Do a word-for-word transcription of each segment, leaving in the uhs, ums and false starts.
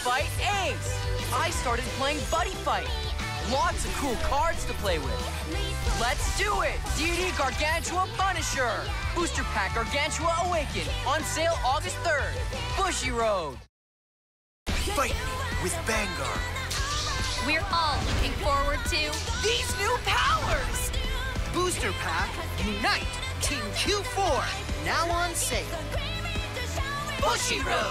Fight Ace! I started playing Buddy Fight. Lots of cool cards to play with. Let's do it! D D Gargantua Punisher! Booster Pack Gargantua Awaken! On sale August third. Bushiroad! Fight me with Vanguard! We're all looking forward to these new powers! Booster Pack Unite Team Q four! Now on sale! Bushiroad!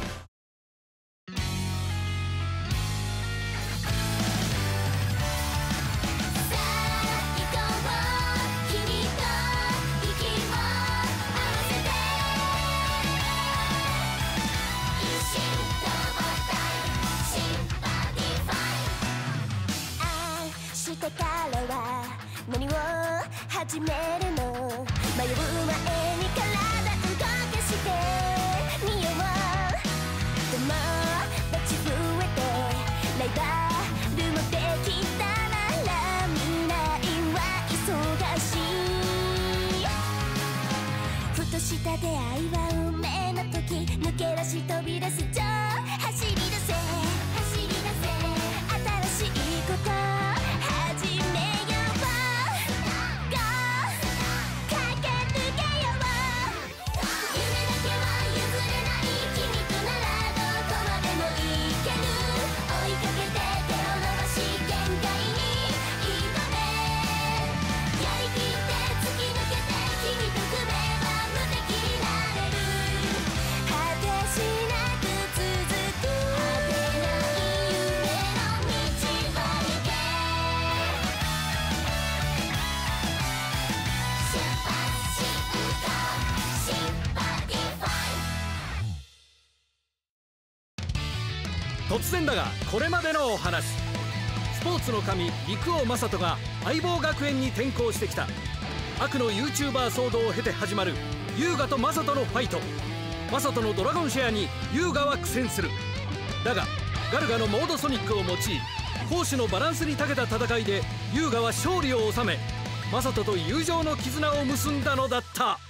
突然だがこれまでのお話。スポーツの神陸王正人が相棒学園に転校してきた。悪の YouTuber 騒動を経て始まる優雅と正人のファイト。正人のドラゴンシェアに優雅は苦戦する。だがガルガのモードソニックを用い攻守のバランスに長けた戦いで優雅は勝利を収め正人と友情の絆を結んだのだった。 や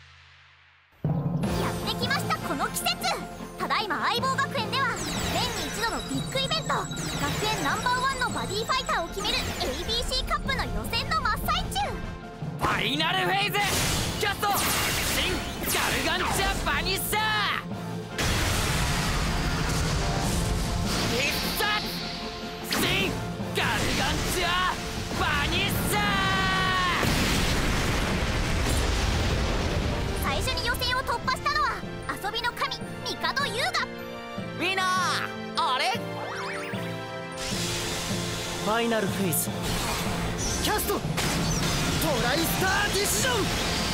ってきましたこの季節。ただいま相棒学園では年に一度のビッグイベント、学園ナンバーワンのバディファイターを決める エービーシー カップの予選の真っ最中。 ファイナルフェーズキャスト新ガルガンチャバニッサー必殺新ガルガンチャバニッサー。最初に予選を突破したのは遊びの神帝優雅。 みんなあれファイナルフェイスキャストトライスターディシジョ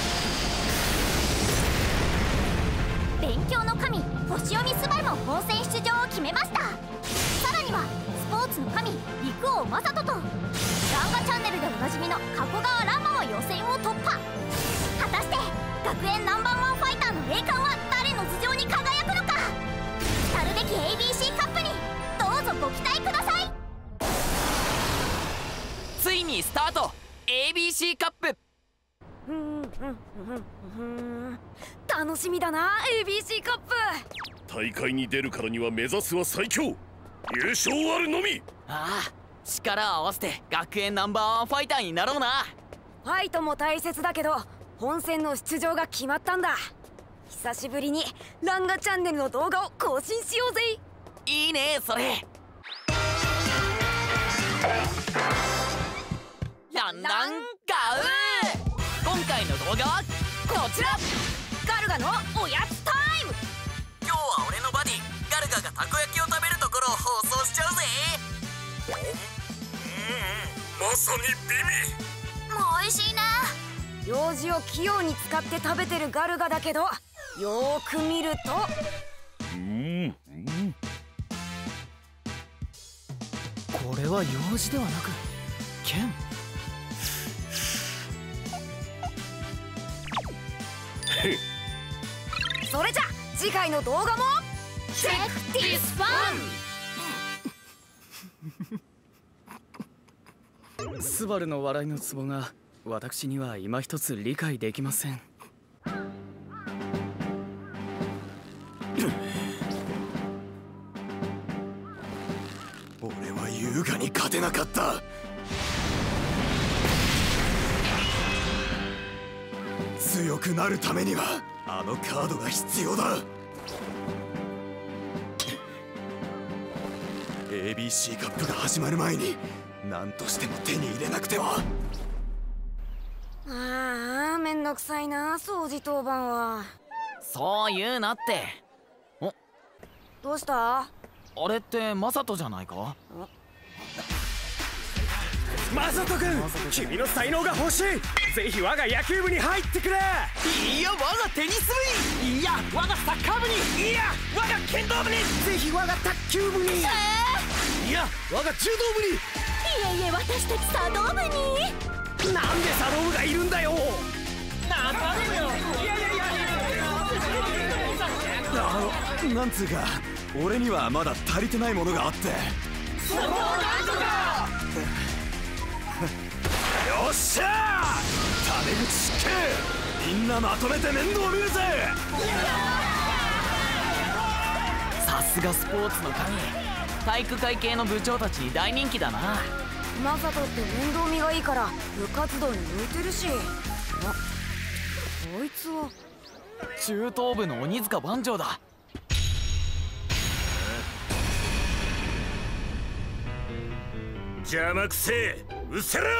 ン。 勉強の神星読みスバルも本戦出場を決めました。さらにはスポーツの神陸王正人とランガチャンネルでおなじみの加古川ランマも予選を突破。果たして学園ナンバーワンファイターの栄冠は誰の頭上に輝くのか。来るべき エービーシー カップにどうぞご期待ください。 ついにスタート エービーシー カップ。 楽しみだな エービーシー カップ。 大会に出るからには目指すは最強、優勝あるのみ。 ああ、力を合わせて学園ナンバーワンファイターになろうな。 ファイトも大切だけど本戦の出場が決まったんだ。久しぶりにランガチャンネルの動画を更新しようぜ。 いいねそれ。ランランガウー。今回の動画はこちら。 ガルガのおやつタイム。 今日は俺のバディガルガがたこ焼きを食べるところを放送しちゃうぜ。 まさに美味。 もう美味しいな。 用事を器用に使って食べてるガルガだけどよーく見るとうん、うん、 これは用事ではなく剣。 それじゃ次回の動画もチェックディスファン。 スバルの笑いのツボが私には今一つ理解できません。 優雅に勝てなかった。強くなるためにはあのカードが必要だ。 エービーシー カップが始まる前に何としても手に入れなくては。 ああ、めんどくさいな掃除当番は。 そう言うなって。お、 どうした？ あれってマサトじゃないか？ マサト君、君の才能が欲しい。ぜひ我が野球部に入ってくれ。 いや我がテニス部に、いや我がサッカー部に、いや我が剣道部に、 ぜひ我が卓球部に、いや我が柔道部に。 いえいえ、私たち茶道部に。 なんで茶道部がいるんだよ。 なんだよ。 あの、なんつうか俺にはまだ足りてないものがあって。 そこをなんとか。 よっしゃー、タメ口失敬。みんなまとめて面倒見るぜ。 さすがスポーツの神。体育会系の部長たちに大人気だな。 マサトって面倒見がいいから部活動に向いてるし。あ、こいつは中等部の鬼塚番長だ。 邪魔くせえ、うっせろ。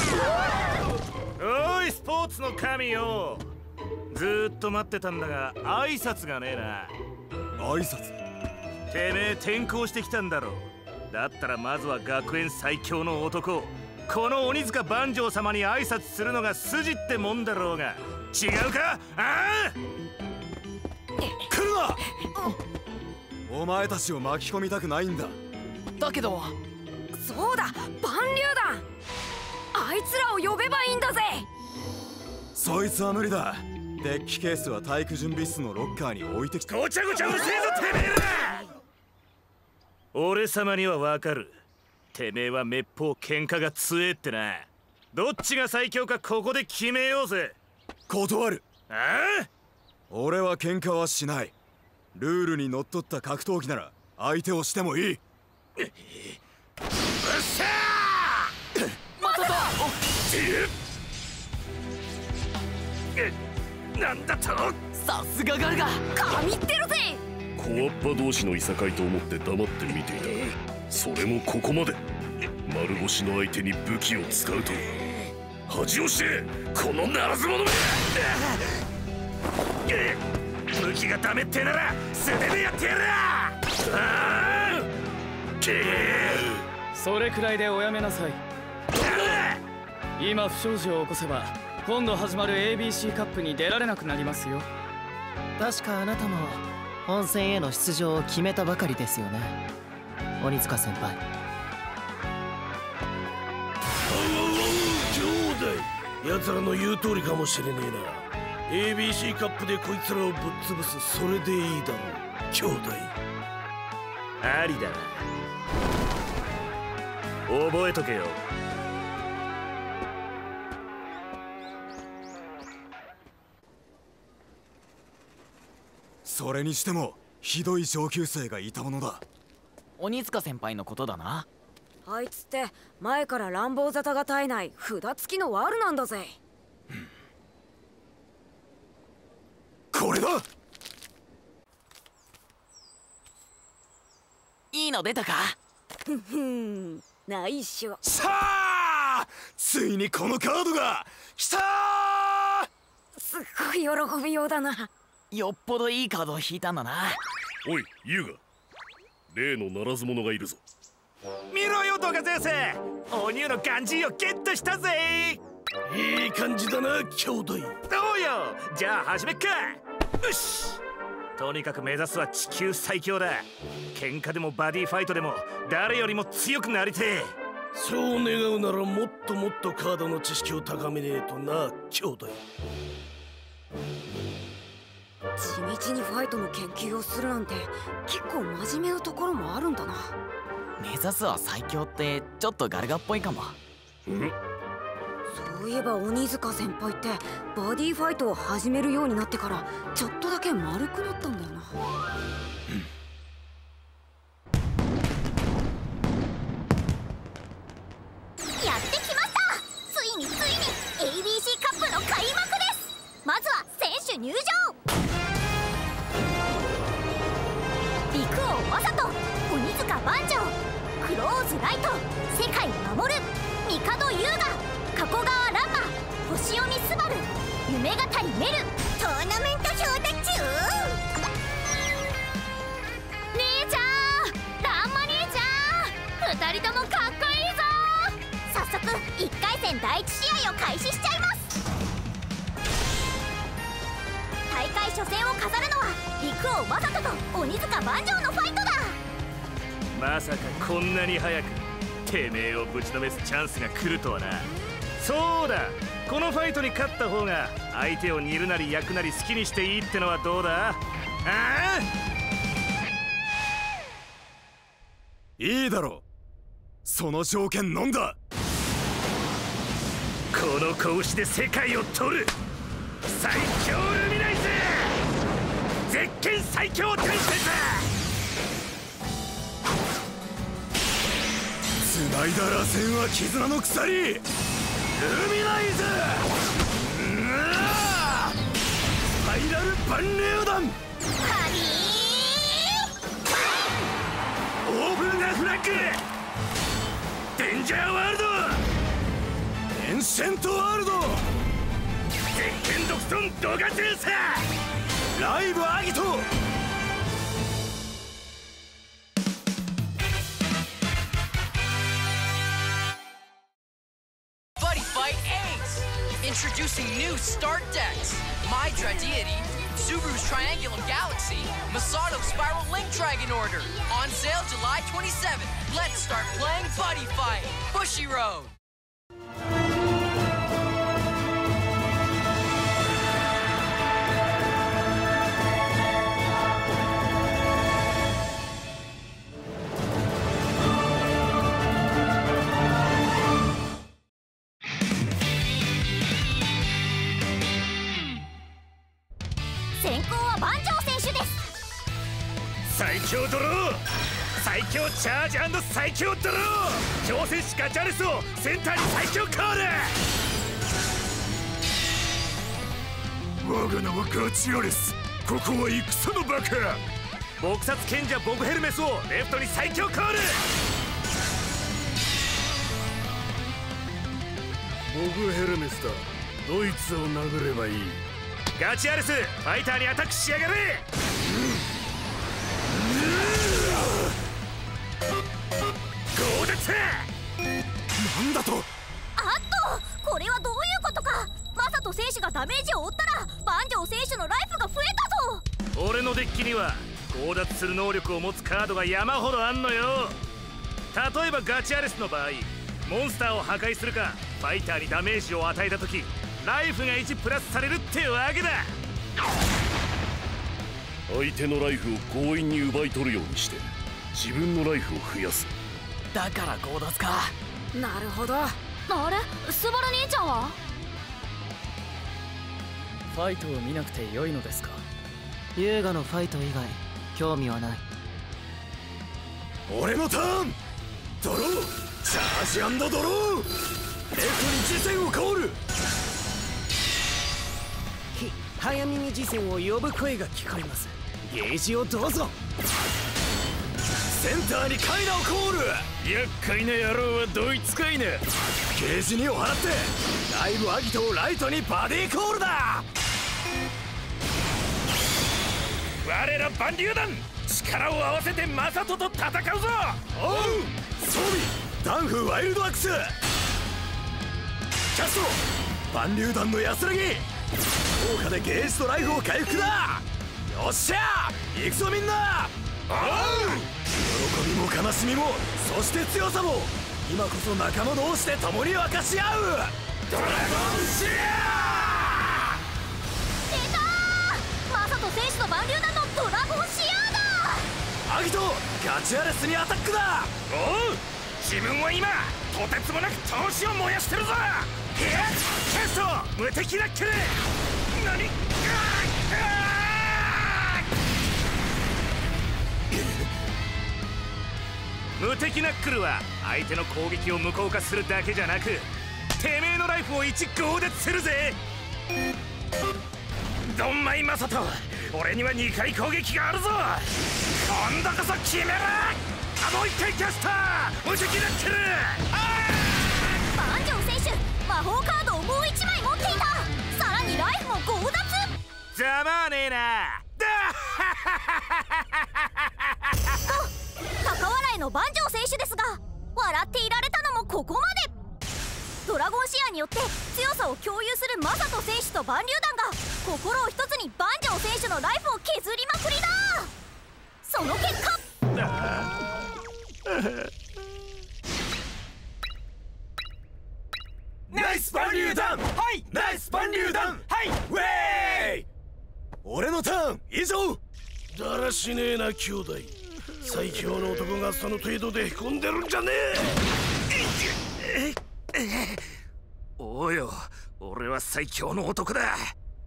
おいスポーツの神よ、ずーっと待ってたんだが挨拶がねえな。 挨拶？ てめえ転校してきたんだろ。だったらまずは学園最強の男、この鬼塚番長様に挨拶するのが筋ってもんだろうが。違うか？ああ、 来るな。お前たちを巻き込みたくないんだ。 だけどそうだ、蛮流団。あいつらを呼べばいいんだぜ。 そいつは無理だ。デッキケースは体育準備室のロッカーに置いてきた。 ごちゃごちゃうるせえぞてめえら。俺様にはわかる。てめえはめっぽう喧嘩が強えってな。どっちが最強かここで決めようぜ。 断る。 ああ、 俺は喧嘩はしない。ルールにのっとった格闘技なら相手をしてもいい。 うっしゃー。 マサト。 え、なんだと。 さすがガルガ。 神ってるぜ。 小わっぱ同士のいさかいと思って黙って見ていた。それもここまで。丸腰の相手に武器を使うと恥をしてこのならず者め。武器がダメってなら素手でやってやる。ああ、 それくらいでおやめなさい。今不祥事を起こせば今度始まる エービーシー カップに出られなくなりますよ。 確かあなたも本戦への出場を決めたばかりですよね、鬼塚先輩。 兄弟、奴らの言う通りかもしれねえな。 エービーシー カップでこいつらをぶっ潰す、それでいいだろう兄弟。 ありだな、覚えとけよ。 それにしてもひどい上級生がいたものだ。 鬼塚先輩のことだな。 あいつって前から乱暴沙汰が絶えない札付きのワルなんだぜ。 これだ。 いいの出たか。 ふふん、ないっしょ。 さあ、ついにこのカードが来たー。 すっごい喜びようだな。 よっぽどいいカードを引いたんだな。 おい優雅、例のならず者がいるぞ。 見ろよ動画先生、お乳のガンジーをゲットしたぜ。いい感じだな兄弟。どうよ、じゃあ始めっか。よし、とにかく目指すは地球最強だ。喧嘩でもバディファイトでも誰よりも強くなりてえ。そう願うならもっともっとカードの知識を高めねえとな兄弟。 地道にファイトの研究をするなんて結構真面目なところもあるんだな。 目指すは最強ってちょっとガルガっぽいかも。 うんそういえば鬼塚先輩ってバディファイトを始めるようになってからちょっとだけ丸くなったんだよな。 陸王マサト、鬼塚番長、クローズライト、世界守る、帝優雅、加古川ランマ、星読みスバル、夢語りメル。トーナメント表だっちゅう。兄ちゃん、ランマ兄ちゃん、ふたりともかっこいいぞ。早速いっかい戦だいいち試合を開始しちゃいます。大会初戦を飾るのは陸王マサトと鬼塚番長のファイトだ。 まさかこんなに早くてめえをぶちのめすチャンスが来るとはな。そうだ、このファイトに勝った方が相手を煮るなり焼くなり好きにしていいってのはどうだ？ああ、 いいだろう、その条件飲んだ。 この拳で世界を取る最強ルミナイズ絶剣最強伝説。 繋いだ螺旋は絆の鎖、ルミナイズスパイラル万竜弾、 ハリオープンなフラッグ、デンジャーワールド、 エンシェントワールド、 絶剣独尊ドガテンサー、 ライブアギト。 Introducing new start decks. Mydra Deity, Subaru's Triangulum Galaxy, Masato Spiral Link Dragon Order. On sale July twenty-seventh. Let's start playing Buddy Fight. Bushiroad. 最強ドロー、最強チャージ&最強ドロー、挑戦士ガチャレスをセンターに最強コール。 我が名はガチアレス、ここは戦の場か。 撲殺賢者ボグヘルメスをレフトに最強コール。 ボグヘルメスだ、ドイツを殴ればいい。 ガチアレス、ファイターにアタックしやがれ。強奪。 なんだと。 あっと、これはどういうことか。マサト選手がダメージを負ったら万丈選手のライフが増えたぞ。 俺のデッキには強奪する能力を持つカードが山ほどあんのよ。例えばガチアレスの場合、モンスターを破壊するかファイターにダメージを与えた時ライフがいちプラスされるってわけだ。 相手のライフを強引に奪い取るようにして自分のライフを増やす。 だから強奪か。 なるほど。 あれ、スバル兄ちゃんはファイトを見なくて良いのですか。 優雅のファイト以外興味はない。 俺のターン、ドロー、チャージ&ドロー、レフトに次戦をコール。 ひ、早耳次戦を呼ぶ声が聞こえます。ゲージをどうぞ。 センターにカイナをコール。 厄介な野郎はドイツかいな。 ゲージにを払ってライブアギトをライトにバディコールだ。 我ら万竜団、力を合わせてマサトと戦うぞ。 おう、装備ダンフワイルドアックス、キャスト万竜団の安らぎ、効果でゲージとライフを回復だ。よっしゃ行くぞみんな。おう、喜びも悲しみもそして強さも今こそ仲間同士で共に分かち合う。ドラゴンシアー。出たー、マサト選手の万竜団のドラゴンシアーだ。 アギト、ガチアレスにアタックだ。 おう、自分は今とてつもなく闘志を燃やしてるぞ。いや、キャスト無敵ナックル。何、無敵ナックルは相手の攻撃を無効化するだけじゃなくてめえのライフをいち強奪するぜ。ドンマイマサト、 俺にはにかい攻撃があるぞ。今度こそ決める。もう一回キャスター無敵になってる。 バンジョー選手、魔法カードをもういちまい持っていた。さらにライフも強奪。 ざまあねえな。だと高笑いのバンジョー選手ですが、笑っていられたのもここまで。ドラゴンシアによって強さを共有するマサト選手とバンリュー団が心を一つにバンジョー選手のライフを削りまくりだ。その結果、 ナイスバンリュー団、はい、ナイスバンリュー団、はい、ウェーイ。俺のターン以上。 だらしねえな兄弟。最強の男がその程度でへこんでるんじゃねえ。おうよ、俺は最強の男だ。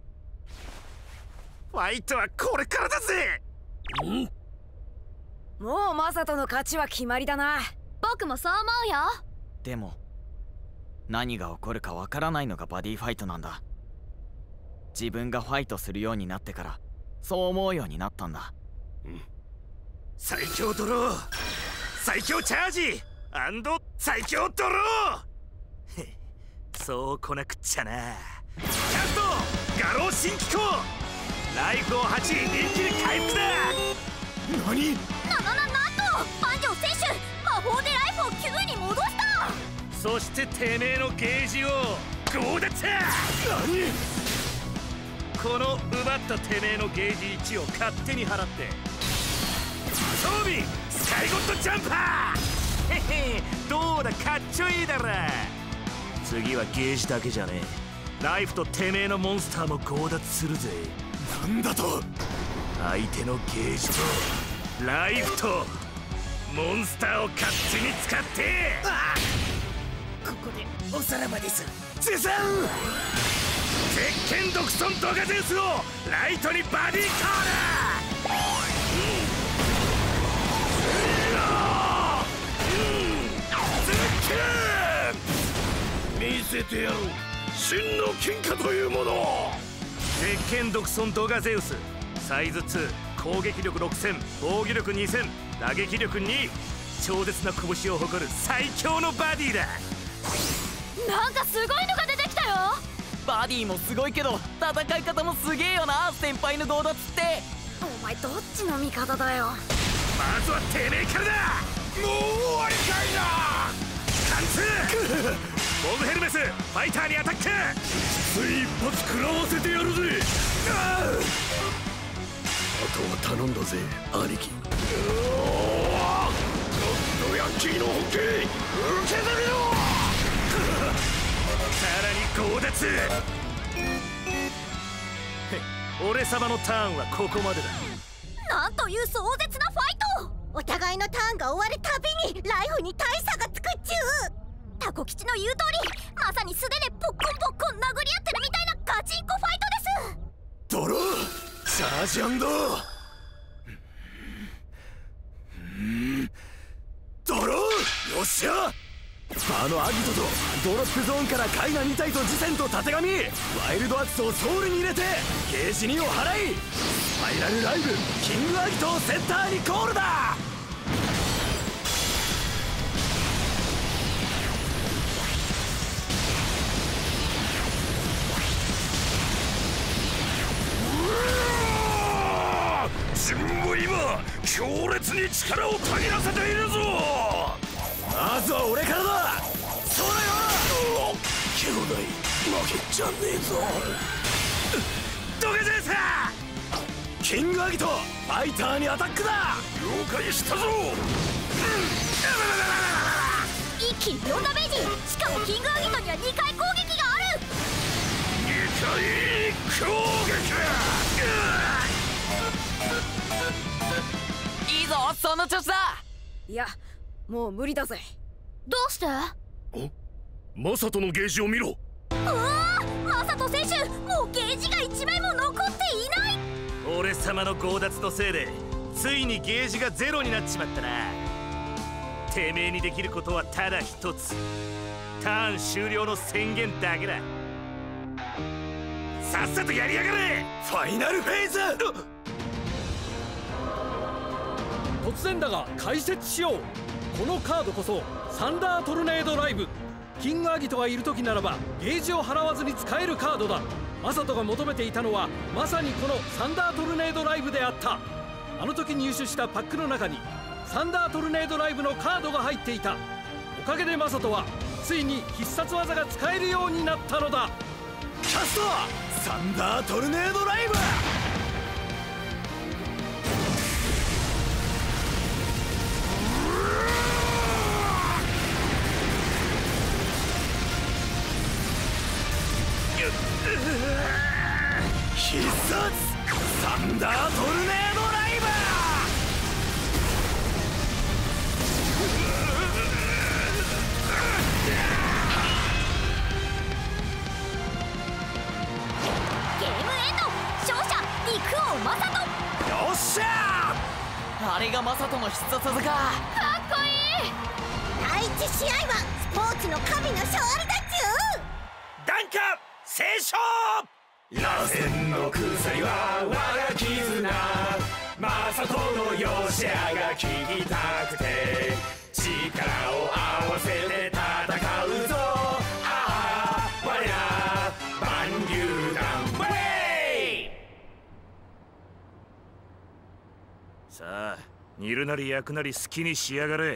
ファイトはこれからだぜ。 んもうマサトの勝ちは決まりだな。 僕もそう思うよ。 でも何が起こるかわからないのがバディファイトなんだ。自分がファイトするようになってからそう思うようになったんだ。 うん、最強ドロー、最強チャージアンド最強ドロー。そうこなくっちゃな。キャスト画廊新機構、ライフをはち一気に回復だ。 何？ ななななんとバンジョー選手、魔法でライフをきゅうに戻した。 そしててめえのゲージを強奪。 何？ この奪ったてめえのゲージいちを勝手に払って装備スカイゴッドジャンパー。へへ、どうだかっちょいいだろ。次はゲージだけじゃねえ、ライフとてめえのモンスターも強奪するぜ。 なんだと？ 相手のゲージとライフとモンスターを勝手に使って。 ああ、ここでおさらばです。ゼザン鉄拳独尊ドガゼウスをライトにバディコール。 見せてやろう、真の金貨というもの。 鉄拳独尊ドガゼウスサイズツー、攻撃力ろくせん、防御力にせん、打撃力に、超絶な拳を誇る最強のバディだ。 なんかすごいのが出てきたよ。 バディもすごいけど戦い方もすげえよな、先輩の強奪って。 お前どっちの味方だよ。 まずはてめえからだ。 もう終わりかいな。 貫通ボブヘルメス、ファイターにアタック。 つい一発食らわせてやるぜ。あとは頼んだぜ兄貴。ゴッドヤンキーの本気受け止めろ。 さらに強奪。俺様のターンはここまでだ。 なんという壮絶なファイト。お互いのターンが終わるたびにライフに大差がつくっちゅう。タコ吉の言う通り、まさに素手でポッコンポッコン殴り合ってるみたいなガチンコファイトです。 ドローチャージアンドドロー。よっしゃ、あのアギトとドロップゾーンからカイナに体とジセンとたてがみ、ワイルドアクスをソウルに入れてゲージにを払い、ファイナルライブキングアギトをセンターにコールだ。 自分も今強烈に力をたぎらせているぞ。 まずは俺からだ。そうだよ。 兄弟負けちゃねえぞ。 ドゲゼウス、 キングアギトファイターにアタックだ。 了解したぞ。 一気によんダメージ。しかもキングアギトにはにかい攻撃がある。 にかい攻撃。 いいぞ、その調子だ。 いやもう無理だぜ。 どうして？ マサトのゲージを見ろ。 うわー、マサト選手、もうゲージがいちまいも残っていない。 俺様の強奪のせいでついにゲージがゼロになっちまったな。てめえにできることはただ一つ、ターン終了の宣言だけだ。さっさとやりやがれ。 ファイナルフェイズ。 突然だが解説しよう。このカードこそサンダートルネードライブ。キングアギトがいる時ならばゲージを払わずに使えるカードだ。マサトが求めていたのはまさにこのサンダートルネードライブであった。あの時入手したパックの中にサンダートルネードライブのカードが入っていた。おかげでマサトはついに必殺技が使えるようになったのだ。 キャストサンダートルネードライブ。必殺サンダートルネードライブ。 ゲームエンド。勝者陸王マサト。 よっしゃー。あれがマサトの必殺技か。かっこいい。 第一試合はスポーツの神の勝利だっちゅう。 ダンカ聖書螺旋の鎖は我が絆。マサトの容赦が聞きたくて力を合わせて戦うぞ。ああ我ら万竜団ウェイ。さあ煮るなり焼くなり好きにしやがれ。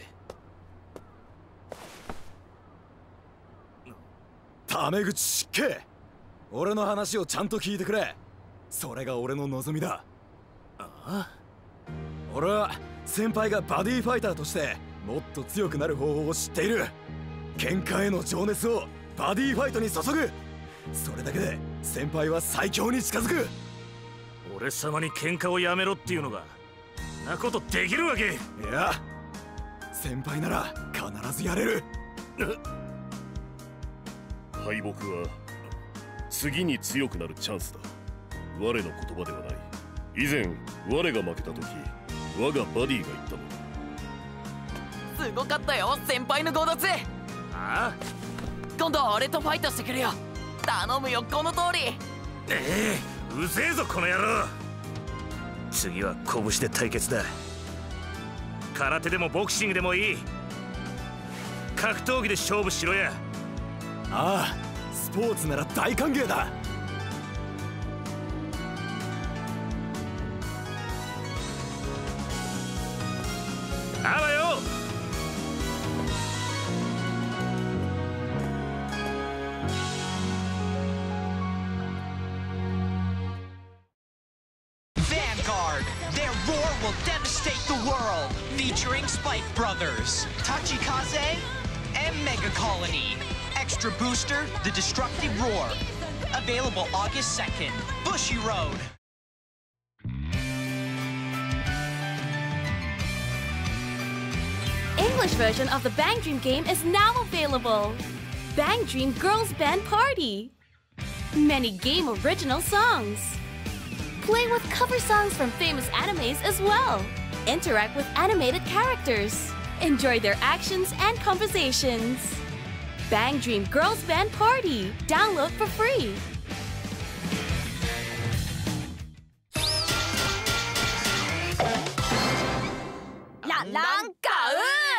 タメ口失敬。俺の話をちゃんと聞いてくれ。それが俺の望みだ。ああ、俺は先輩がバディファイターとしてもっと強くなる方法を知っている。喧嘩への情熱をバディファイトに注ぐ。それだけで先輩は最強に近づく。 俺様に喧嘩をやめろっていうのがそんなことできるわけ。 いや先輩なら必ずやれる。 敗北は次に強くなるチャンスだ。我の言葉ではない。以前我が負けた時我がバディが言ったのだ。 すごかったよ先輩の強奪。 ああ今度は俺とファイトしてくれよ。頼むよこの通り。 ええうぜえぞこの野郎。次は拳で対決だ。空手でもボクシングでもいい。格闘技で勝負しろや。 ああスポーツなら大歓迎だ。 あわよ。 Vanguard, their roar will devastate the world. Featuring Spike Brothers, Tachikaze, and Mega Colony. Extra booster, the Destructive Roar. Available August second. Bushy Road. English version of the Bang Dream game is now available. Bang Dream Girls Band Party. Many game original songs. Play with cover songs from famous animes as well. Interact with animated characters. Enjoy their actions and conversations. Bang Dream Girls Band Party. Download for free. La Lanka!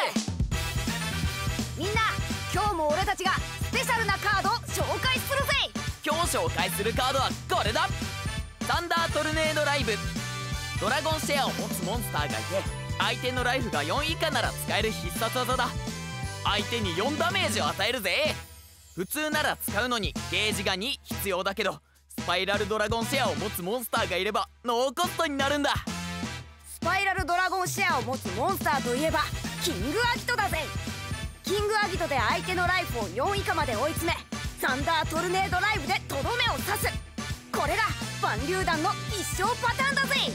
みんな、今日も俺たちがスペシャルなカードを紹介するぜ。 今日紹介するカードはこれだ。サンダートルネードライブ。ドラゴンシェアを持つモンスターがいて相手のライフがよん以下なら使える必殺技だ。相手によんダメージを与えるぜ。普通なら使うのにゲージがに必要だけどスパイラルドラゴンシェアを持つモンスターがいればノーコストになるんだ。 スパイラルドラゴンシェアを持つモンスターといえばキングアギトだぜ。キングアギトで相手のライフをよん以下まで追い詰めサンダートルネードライブでとどめを刺す。これが万竜団の必勝パターンだぜ。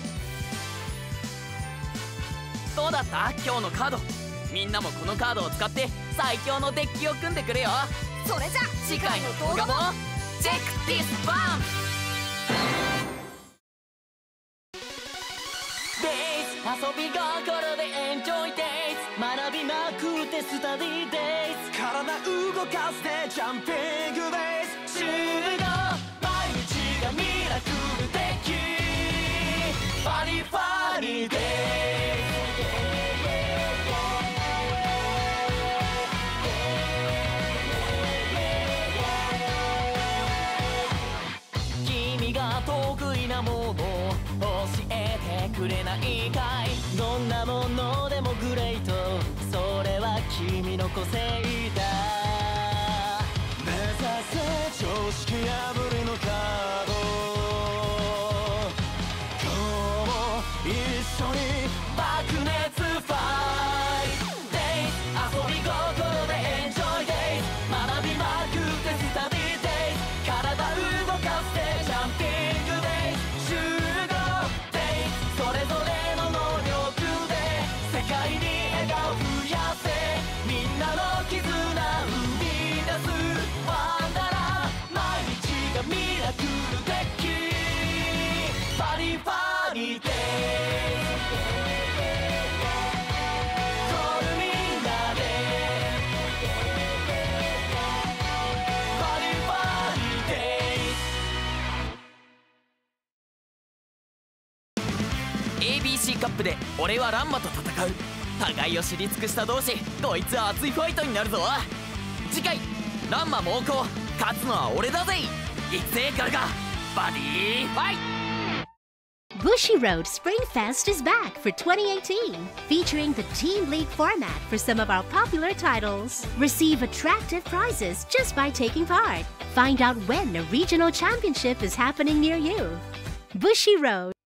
どうだった今日のカード。みんなもこのカードを使って最強のデッキを組んでくれよ。 それじゃ次回の動画もチェックディスバンデイズ遊び心でエンジョイデイズ学びまくってスタディデイズ体動かしてジャンピングデイズ集合毎日がミラクルデッキファニーファニーデイズくれないかい。どんなものでもグレート、それは君の個性だ。目指せ常識破りのカード、今日も一緒に爆熱ファイトデイズ、遊び心でエンジョイデイズ、学びまくってスタディデイズ、体動かしてジャンピングデイズ、集合デイズ、それぞれの能力で世界に笑顔増やせ、みんなの絆生み出すワンダラー、毎日がミラクルデッキ、パリパリデイズ、エービーシー カップで俺はランマと戦う。互いを知り尽くした同士、こいつは熱いファイトになるぞ。次回ランマ猛攻、勝つのは俺だぜ。いくぜガルガ、バディファイト。 Bushiroad Spring Fest is back for twenty eighteen, featuring the Team League format for some of our popular titles. Receive attractive prizes just by taking part. Find out when a regional championship is happening near you. Bushiroad.